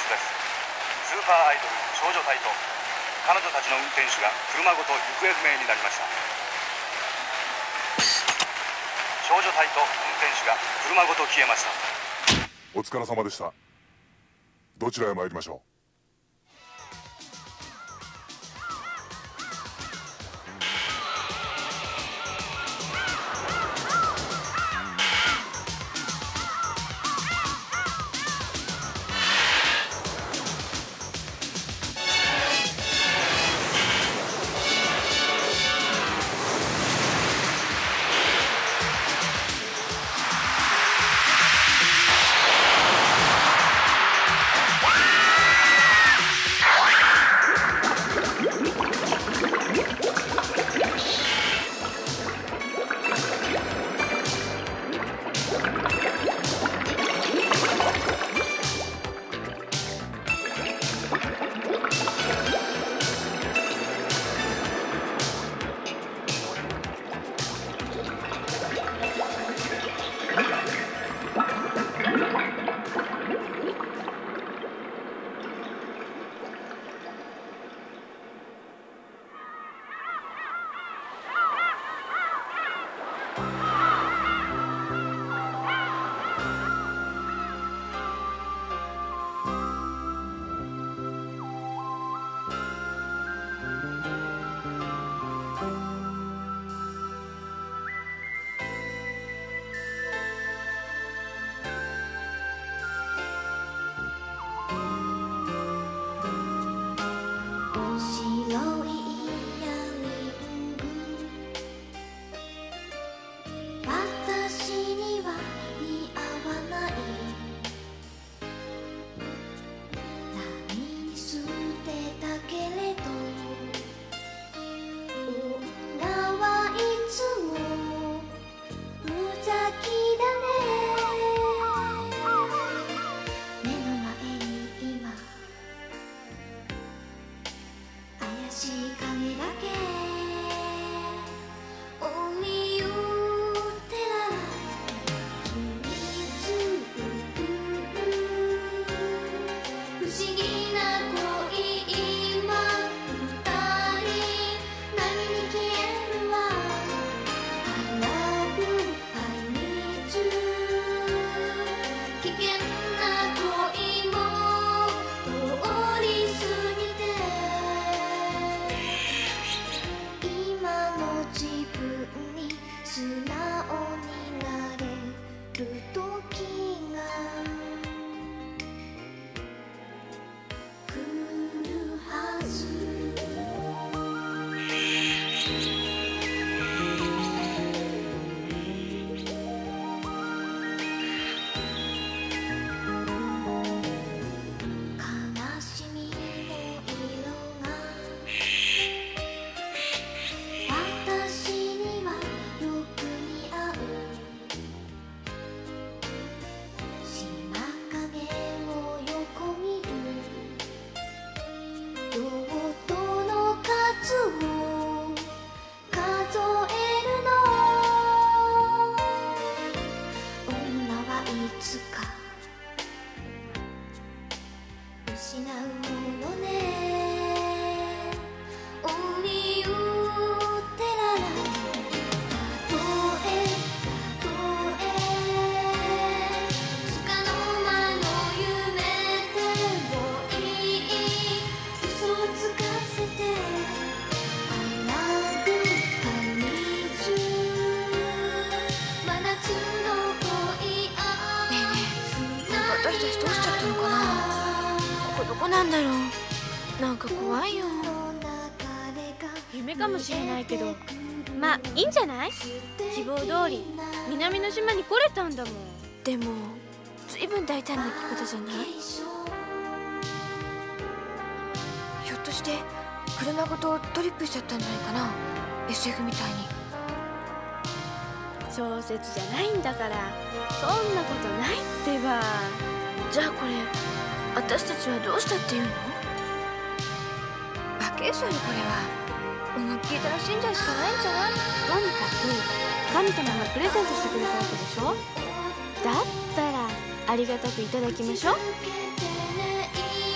です。スーパーアイドル少女隊と彼女たちの運転手が車ごと行方不明になりました。少女隊と運転手が車ごと消えました。 お疲れ様でした。どちらへ参りましょう。 なんか怖いよ。夢かもしれないけど、まあいいんじゃない？希望通り南の島に来れたんだもん。でも随分大胆な生き方じゃない？ひょっとして車ごとトリップしちゃったんじゃないかな、 SF みたいに。小説じゃないんだから、そんなことないってば。じゃあこれ私たちはどうしたっていうの？バケーションよ、これは。思いっきり楽しんじゃうしかないんじゃない？とにかく神様がプレゼントしてくれたわけでしょ。だったらありがたくいただきましょう。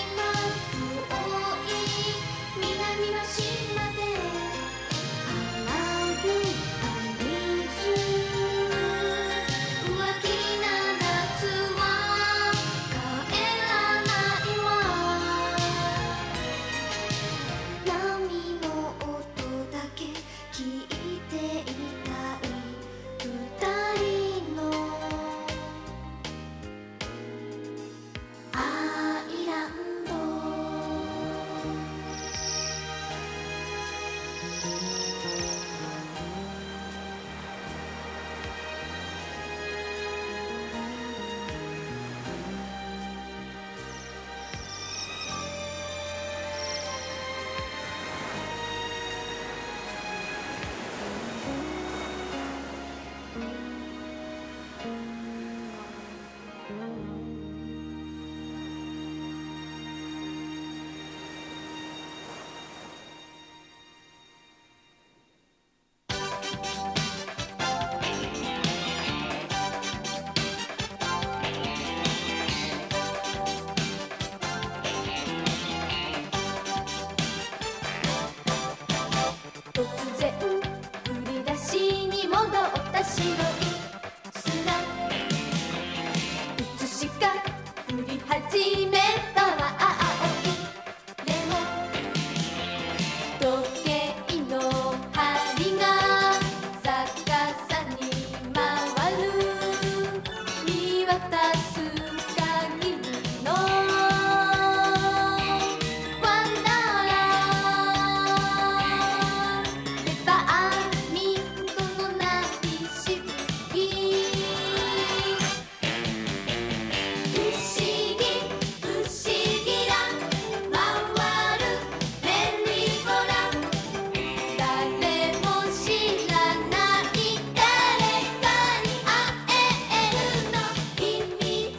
見渡す限りのワンダーランド、ペパーミントのないしぶき、不思議不思議ラン回るメリーゴランド、誰も知らない誰かに会えるの、秘密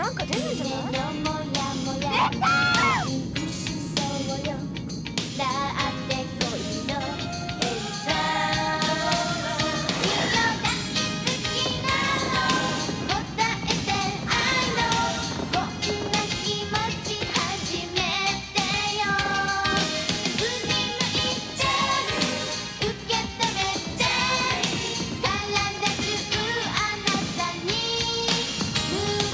なんか出るんじゃない？ 胸のモヤモヤなくしそうよ。だって恋のエリザ好きよ大好きなの答えて愛のこんな気持ち初めてよ。振り向いて受け止めて体中あなたに夢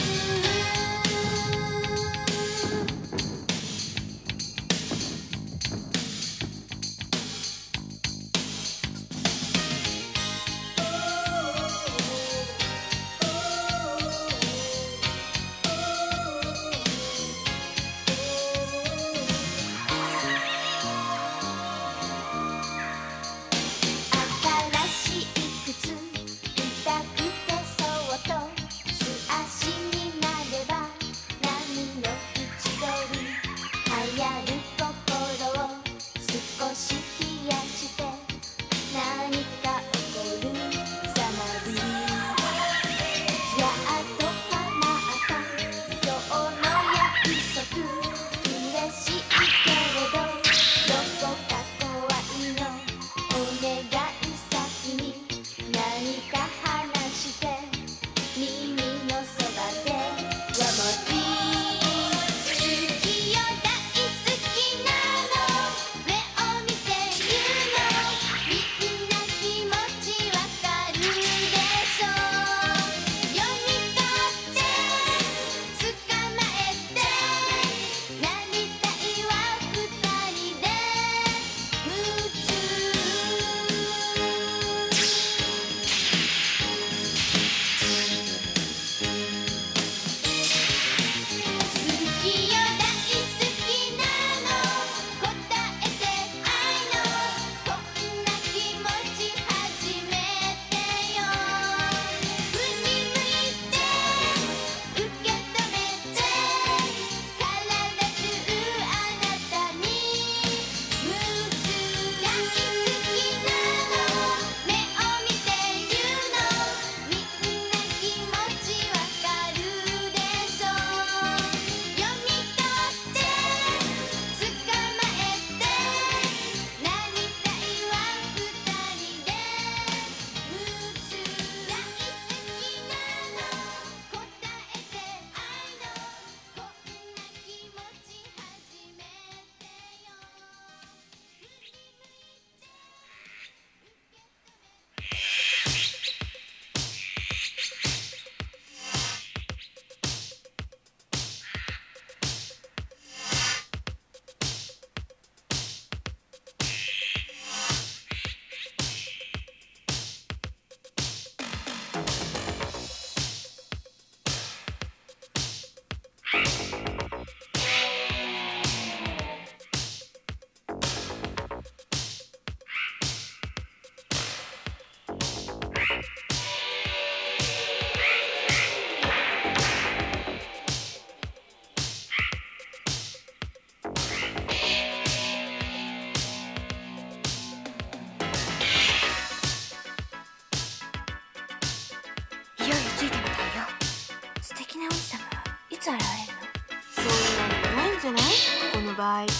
新しい靴痛くてそっと素足になれば波の縁取り流行る心を少し冷やして何か起こるさまりやっと叶った今日の約束嬉しいけれどどこか怖いのお願い先に何か話して耳のそばで One more please 好きよ大好きなの目を見て言うのみんな気持ちわかるでしょ読み取って捕まえてなりたいわ二人で夢中好きよ大好きなの答えて愛のこんな気持ち初めてよ。振り向いて受け止めて体中あなたに夢中大好きなの目を見て言うのみんな気持ちわかるでしょ読み取って捕まえてなりたいわ二人で夢中大好きなの答えて愛のこんな気持ち初めてよ。 いよいよついてみたいよ。素敵な王子様いつ現れるの？そんなのないんじゃない？この場合。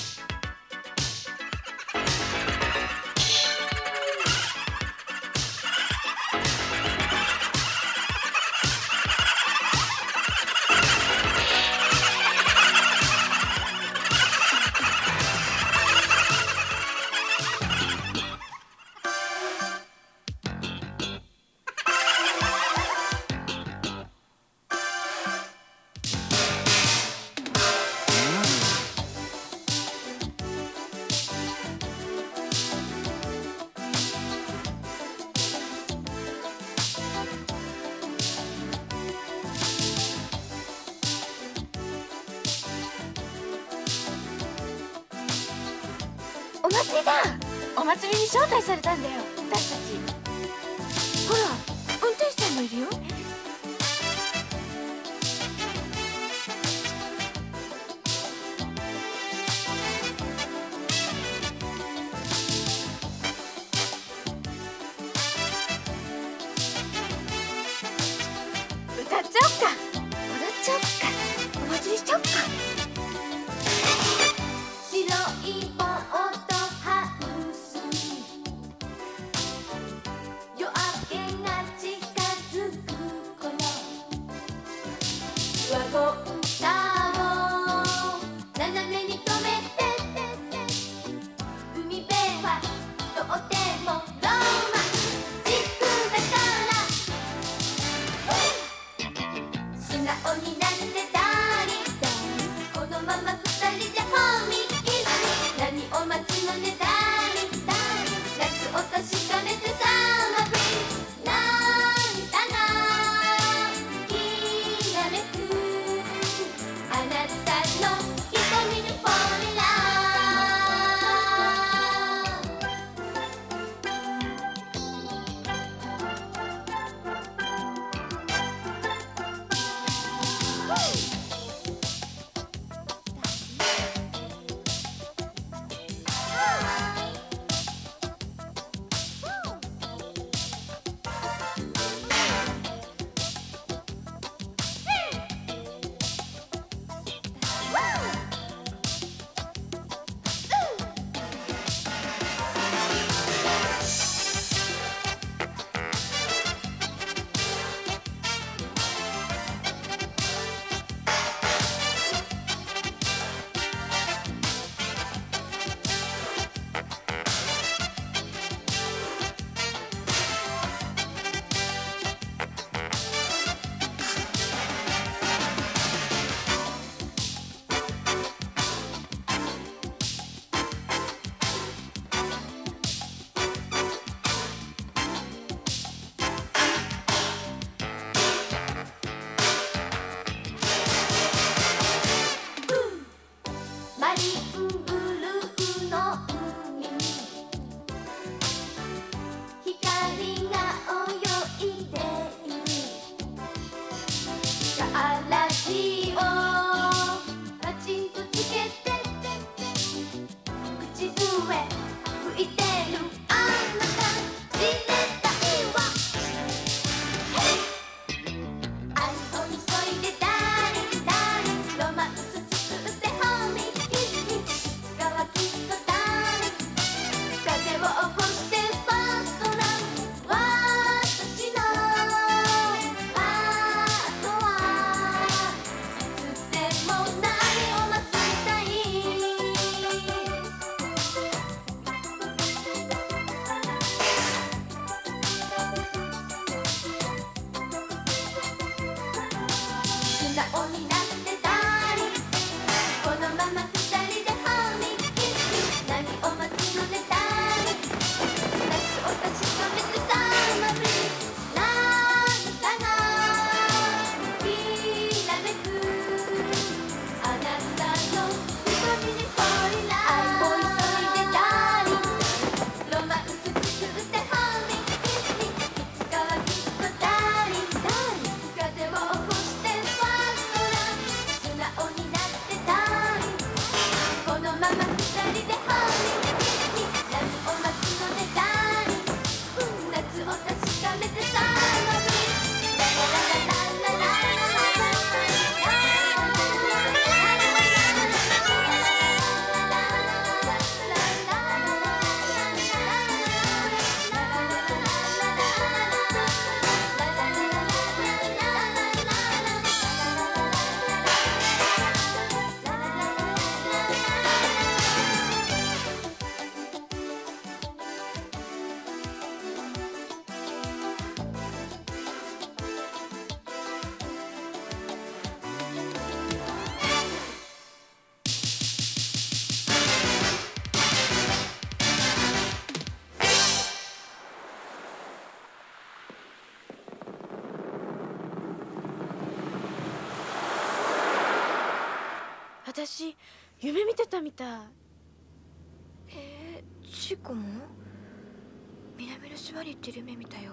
お祭りだ。お祭りに招待されたんだよ私たち。ほら運転手さんもいるよ。歌っちゃおっか。踊っちちゃおっか。お祭りしちゃおっか。 白いボートハウス夜明けが近づく頃ワゴン車を斜めに止めて海辺はとってもロマンチックだから素直になってたりこのまま二人でホーミーキス何を待つのねダーリンダーリン夏を確かめてサマーブリーズ涙がきらめくあなたの瞳にフォーリラマリンブルーの海に光が泳いでいるガラジをパチンとつけて口笛吹いてるあなたじれたいわ愛を急いでダーリンダーリンロマンス作ってホーミーキスにいつかはきっとダーリン風を起こしてファーストラブ私のハートはいつでも何を待ちたい素直になってダーリンこのまま二人でホーミーキス何を待つのねダーリン夏を確かめてサマーブリーズ涙がきらめくあなたの瞳にフォーリラ愛を急いでダーリンロマンス作ってホーミーキスにいつかはきっとダーリンダーリン風を起こしてファーストラブ素直になってダーリンこのまま二人でホーミーキスに何を待つのねダーリン夏を確かめてサマーブリーズララララララ私夢見てたみたい。 チコも南の島に行ってる夢見たよ。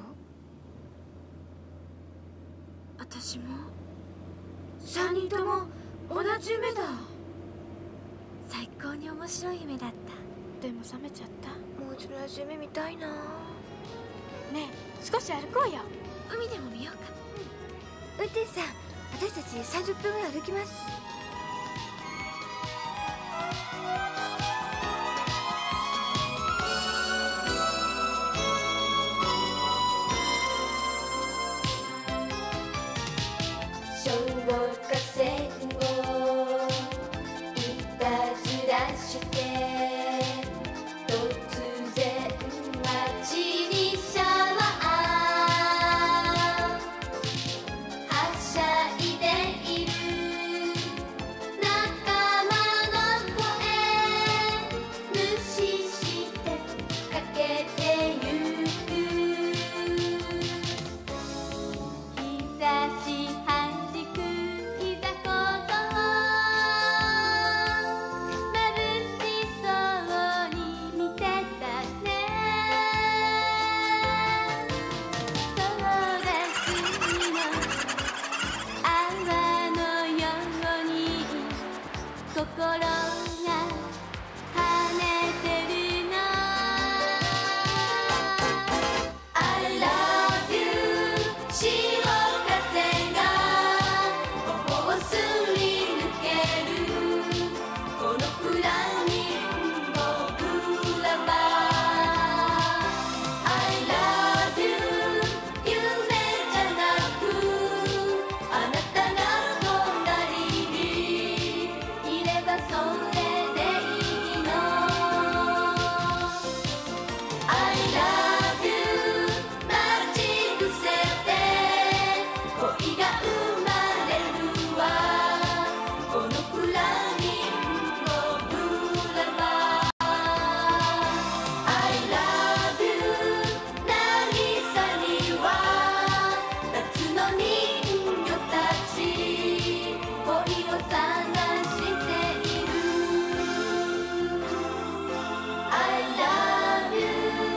私も3人とも同じ夢だ。 最高に面白い夢だった。 でも覚めちゃった。 もう一度同じ夢見たいな。 ねえ少し歩こうよ。 海でも見ようか。運転手さん、 私たち30分ぐらい歩きます。 消火栓をいたずらして突然街にシャワーはしゃいでいる仲間の声無視してかけてゆく日差しはじく膝小僧眩しそうに見てたねそうだ隅の泡のように心が跳ねてるの I love you 潮風が頬をすり抜けるこのフラミンゴフラワー I love you 夢じゃなくあなたが隣にいればそれでいいの I love you 待ち伏せて恋が生まれるわこのフラミンゴフラワー I love you 渚には夏の人魚たち恋を探している I love you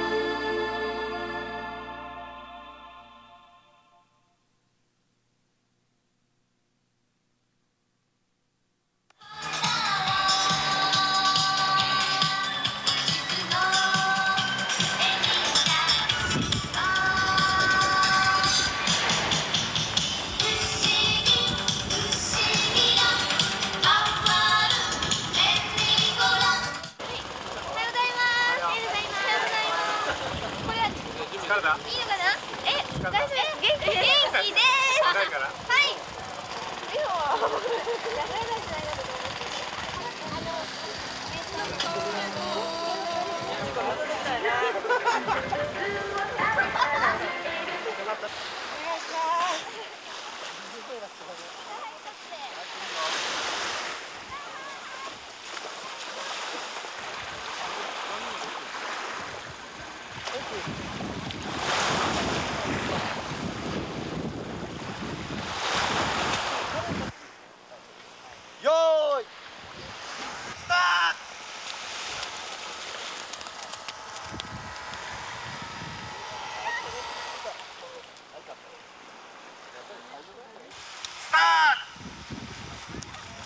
よーいスタートスタート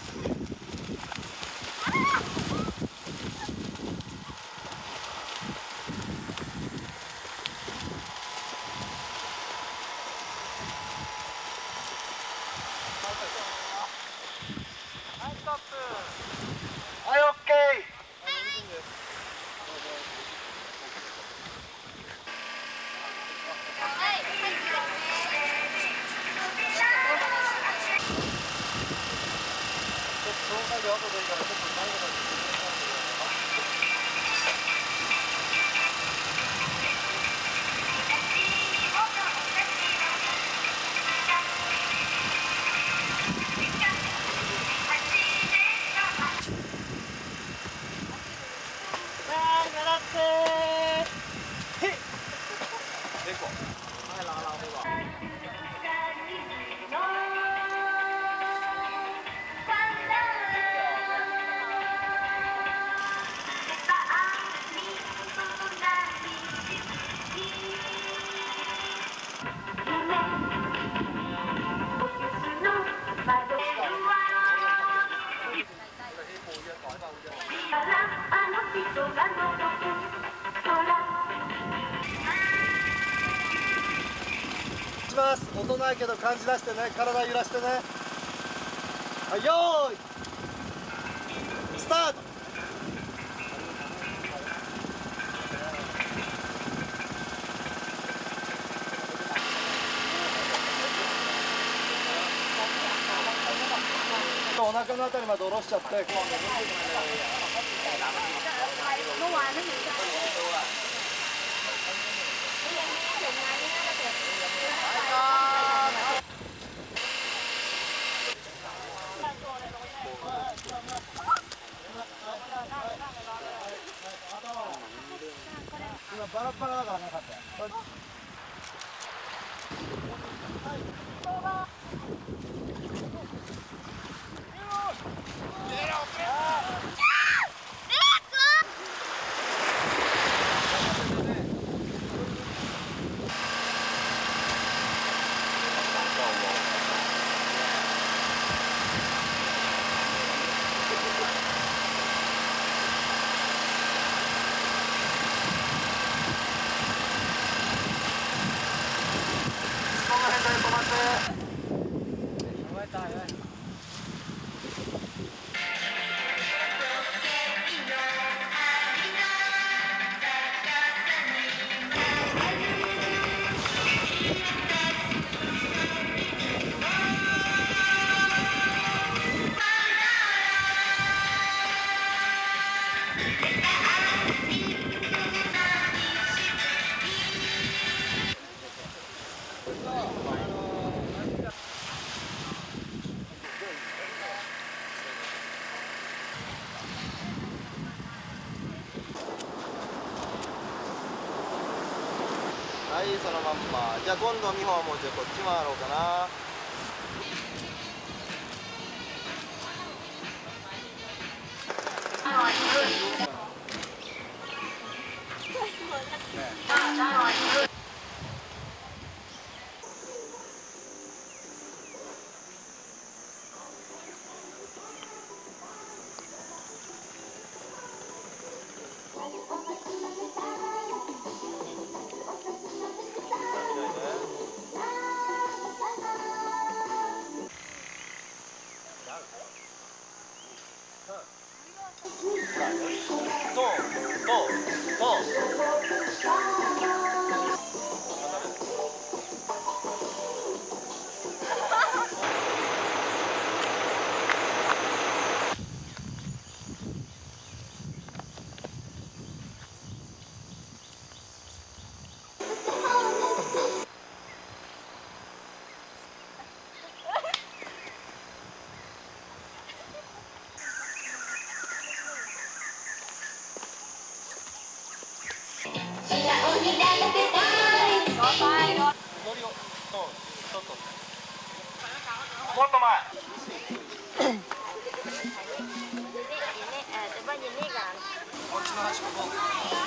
はい、オッケー。大人やけど感じ出してね、体揺らしてね。 はいよーいスタート。お腹のあたりまで下ろしちゃって。今バラバラだからなかったよ。はい、そのまんま。じゃあ今度美穂はもうじゃあこっち回ろうかな。 もっと前。こっちの端ここ。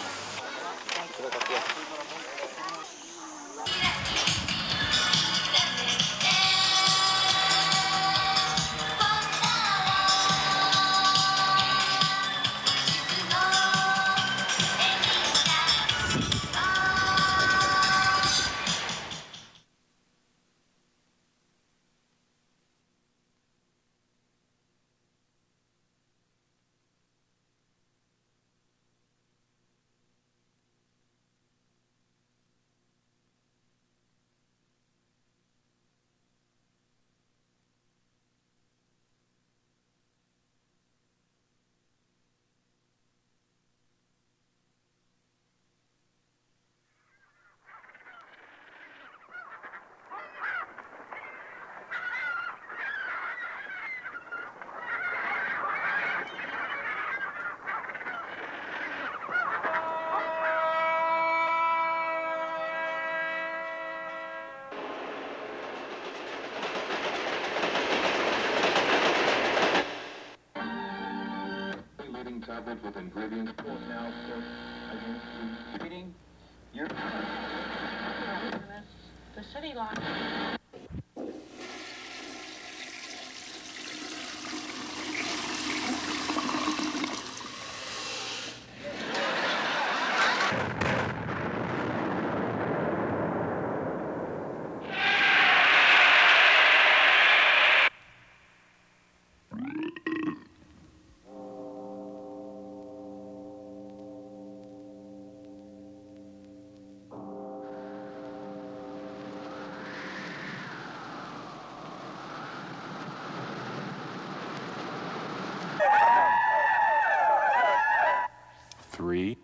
tablet with ingredients. Now, of course, against reading your... The city line. 3.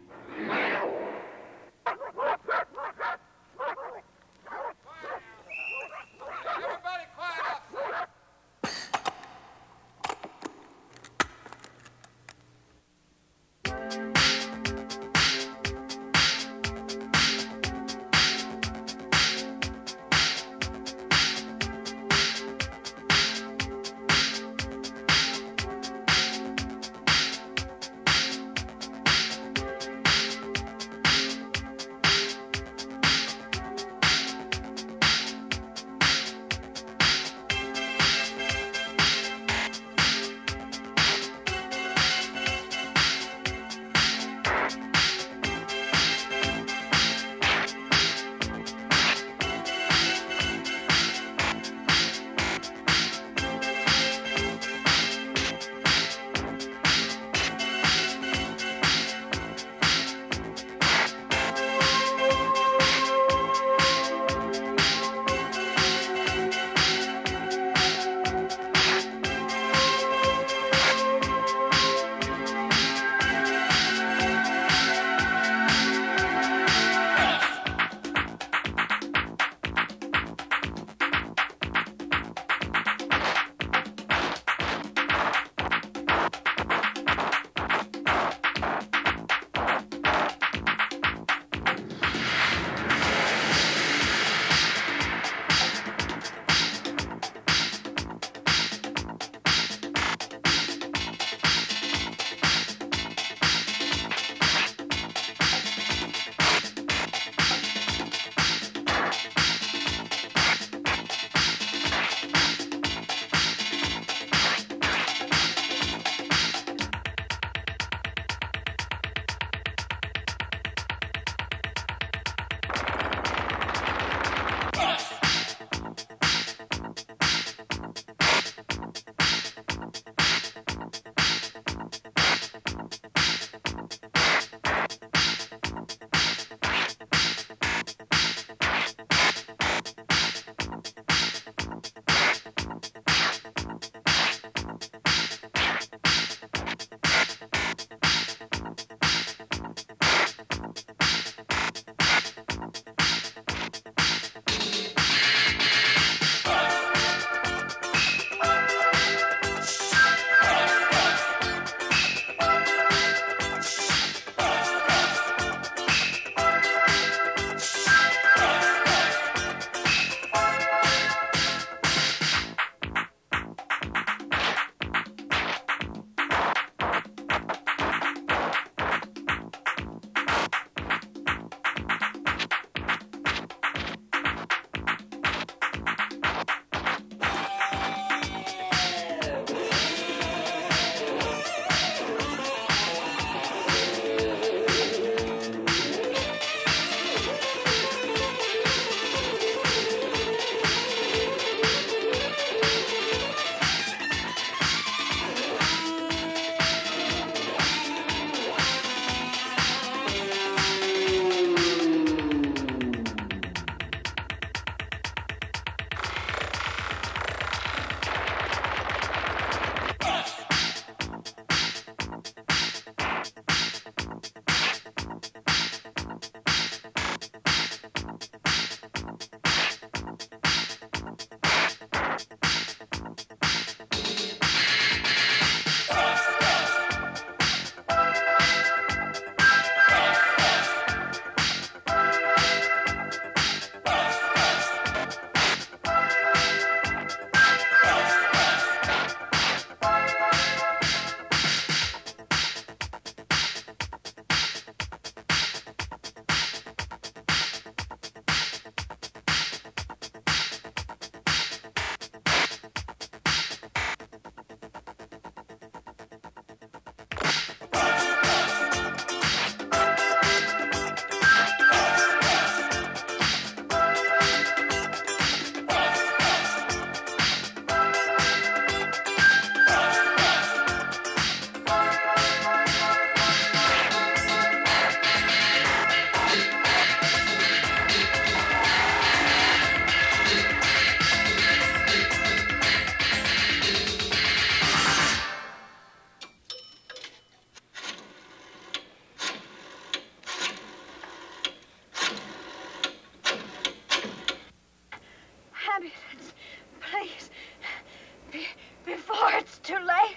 too late.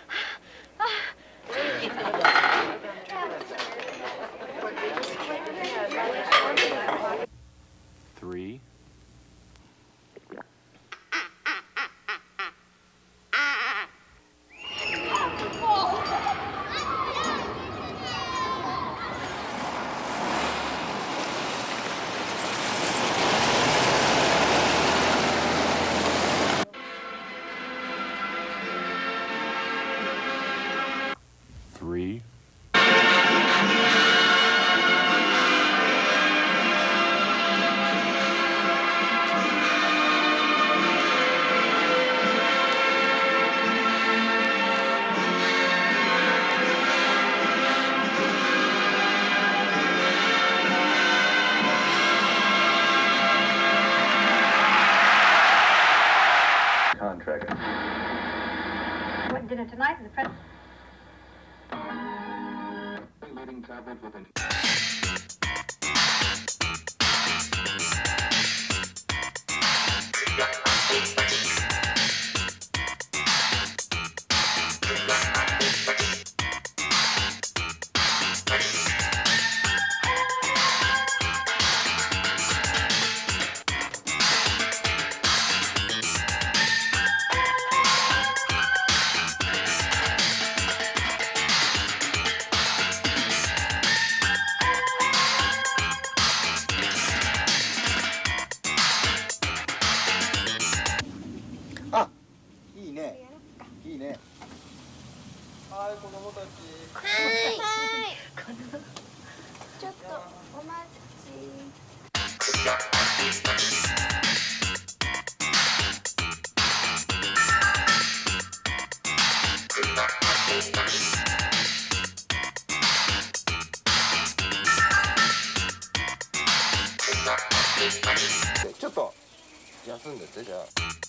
Three. Three. Contract. Went dinner tonight in the press. Leading tablet with an あ、いいね。いいね。はい、子供たち。 ちょっとお待ち。 ちょっと休んでて、じゃあ。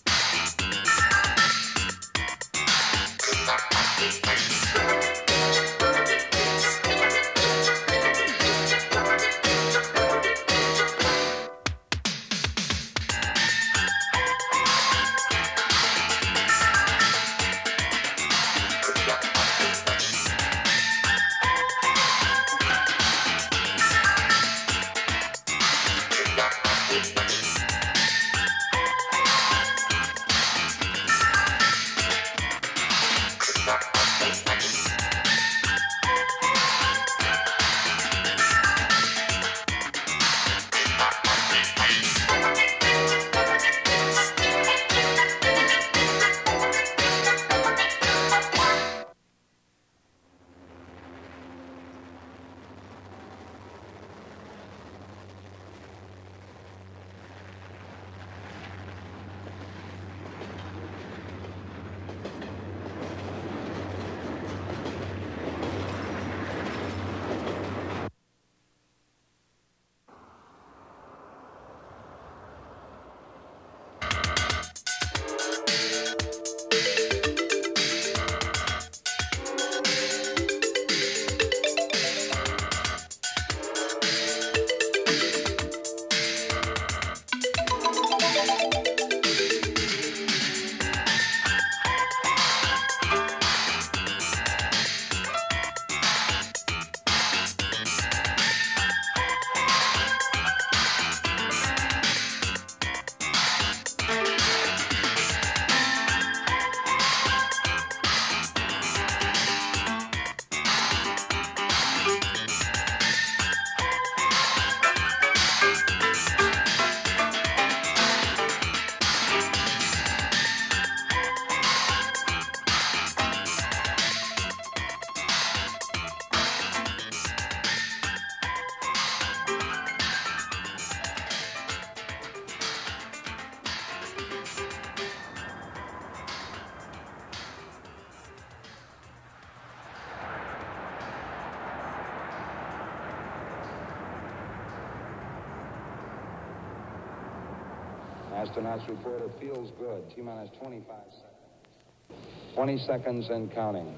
Astronauts report it feels good. T-minus 25 seconds. 20 seconds and counting.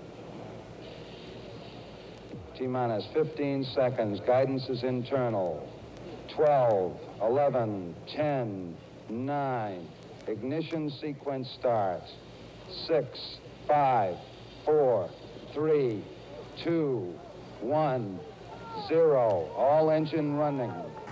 T-minus 15 seconds. Guidance is internal. 12, 11, 10, 9. Ignition sequence starts. 6, 5, 4, 3, 2, 1, 0. All engine running.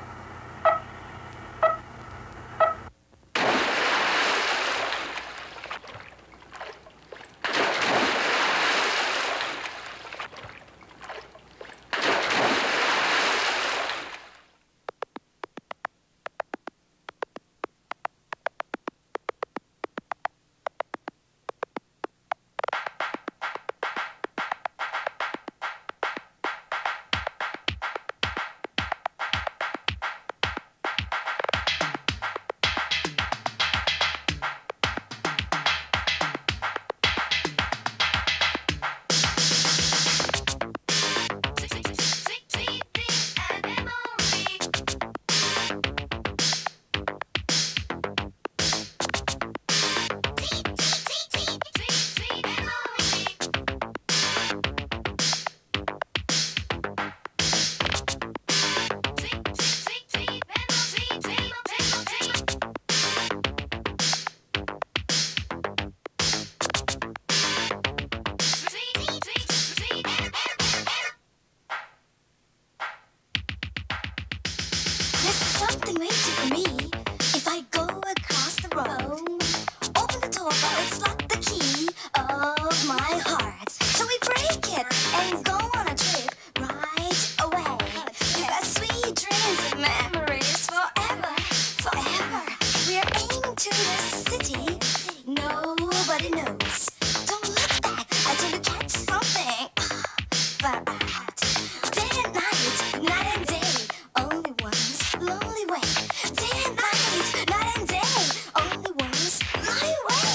Something waiting for me if I go across the road. Open the door, but it's locked the key of my heart. So we break it and go on a trip right away. You got sweet dreams and memories forever, forever. We're aiming to the city nobody knows. Don't look back until you catch something far out. Day and night, night and day. Only one's lonely way. Day and night, night and day. Only one's lonely way.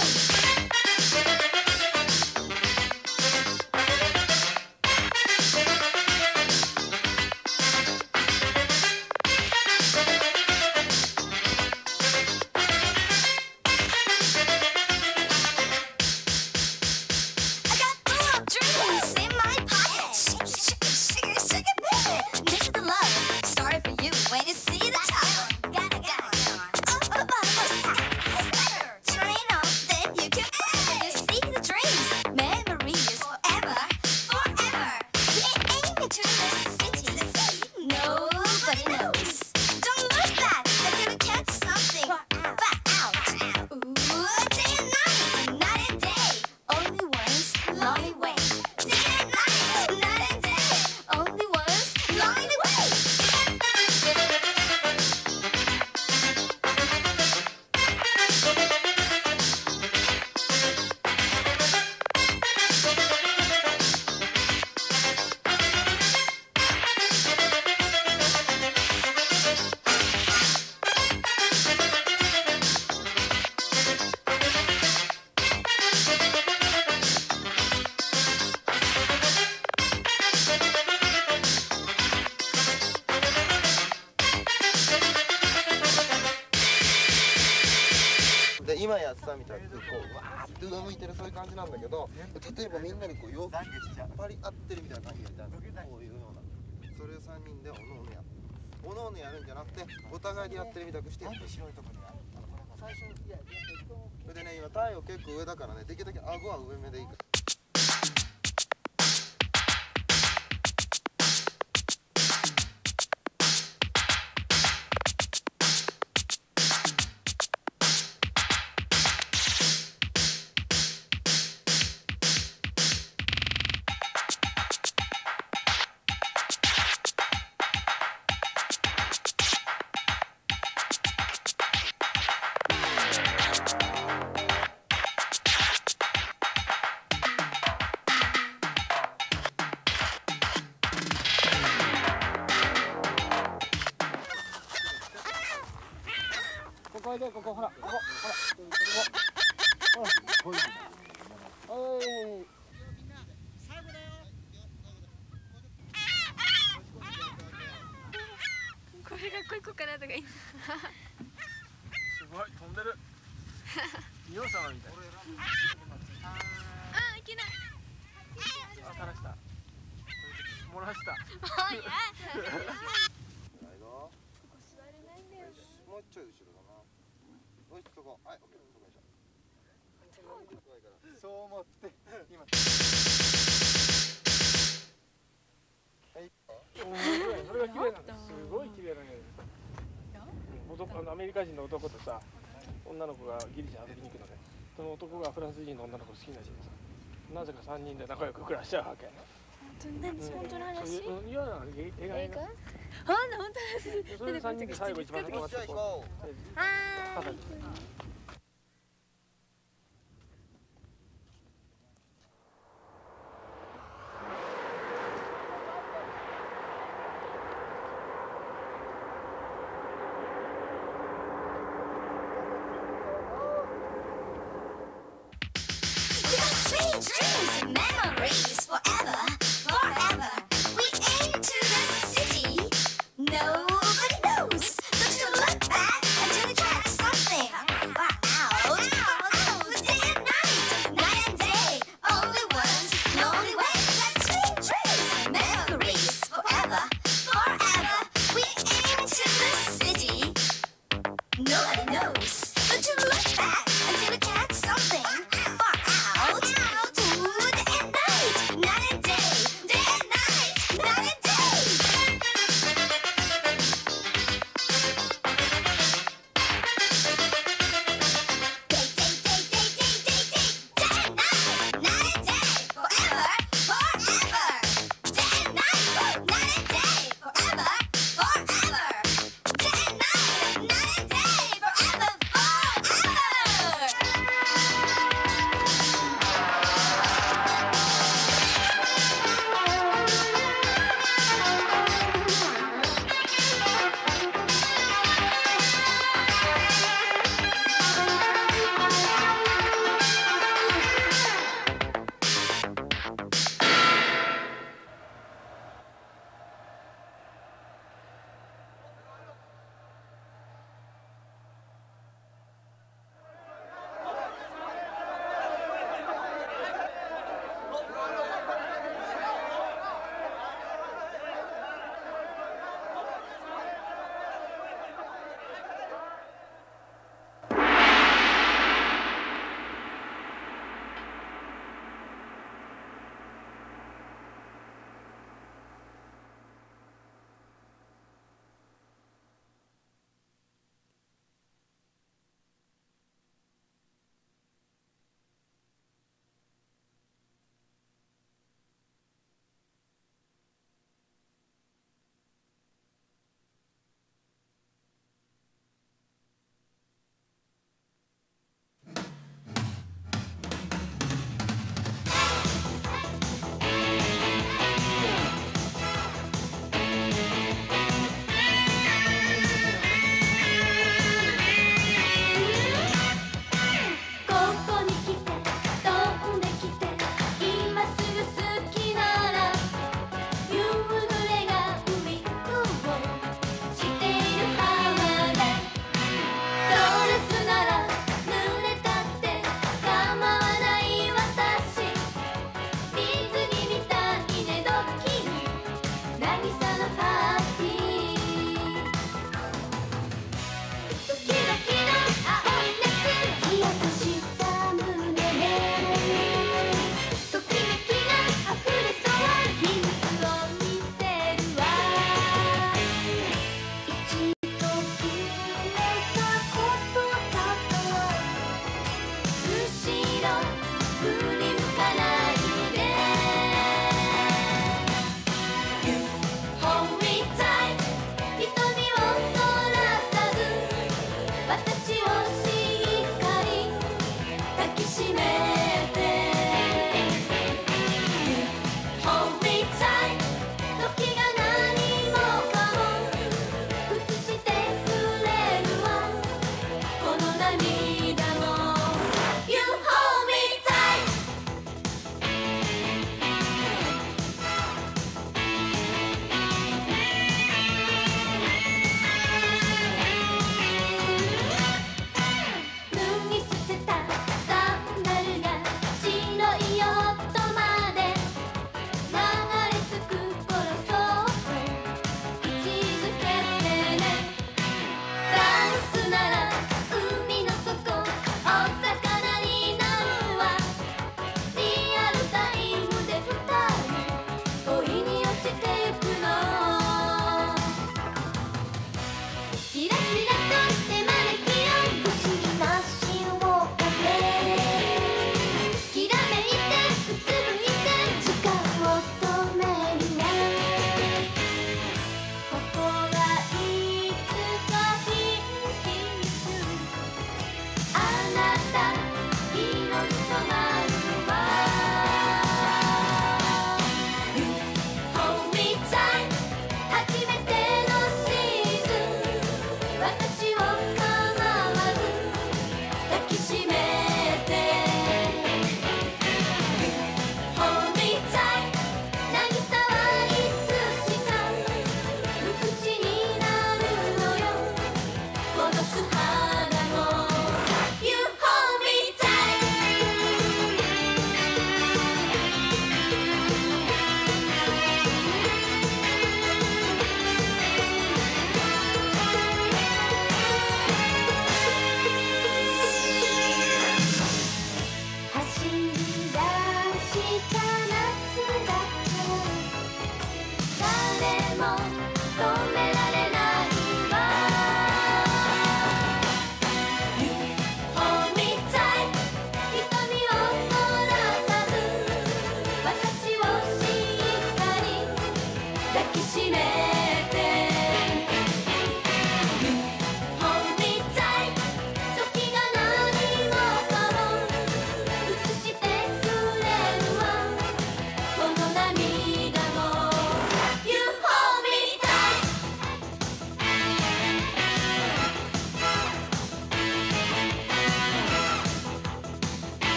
I got full of dreams in my pocket. Shake it, shake it, shake it, shake it, baby. This is the love story for you when you see the top. Got it. Up above, turn it on, then you can add. You see the dreams, memories forever, forever. We're aiming to the city nobody knows. Don't look back until you catch something far out. Ooh, day and night, night and day. Only one's lonely way. Day and night, night and day. Only one's lonely way. で今やってたみたいにこうわーって上向いてるそういう感じなんだけど、例えばみんなにこうよ張り合ってるみたいな感じでこういうような、それを3人でおのおのやるんじゃなくてお互いでやってるみたくしてやってる。最初にそれでね、今太陽結構上だからね、できるだけ顎は上目でいいから。これでここほらここほらここおいこれがここからとかいい。 すごい飛んでる。仁王様みたい。 あ、いけない。 あ、垂らした。漏らした。 あ、いや。 もうちょい後ろだな。よし、そこ。はい、オッケー、そこでしょ。そう思って。 リカ人の男とさ女の子がギリシャ遊びに行くので、その男がフランス人の女の子好きなしでさ、なぜか3人で仲良く暮らしちゃうわけ。 本当の話？ いや映画。 あんな本当の話。 それで3人で最後一番仲良かった子。 はーい。